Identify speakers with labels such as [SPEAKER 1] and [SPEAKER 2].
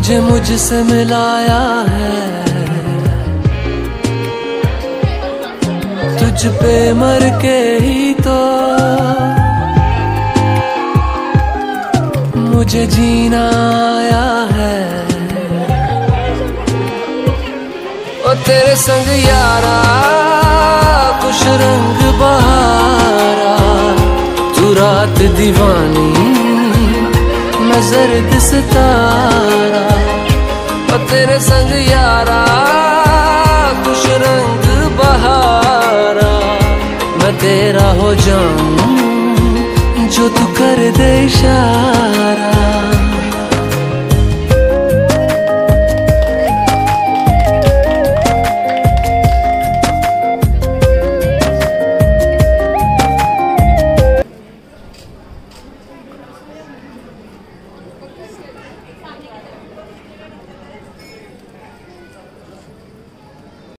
[SPEAKER 1] तुझे मुझसे मिलाया है, तुझ पे मर के ही तो मुझे जीना आया है। ओ तेरे संग यारा कुछ रंग बहारा, तू रात दीवानी मैं जर्द सितारा। ओ तेरे संग यारा कुछ रंग बहारा, मैं तेरा हो जाऊं जो तू कर दे इशारा।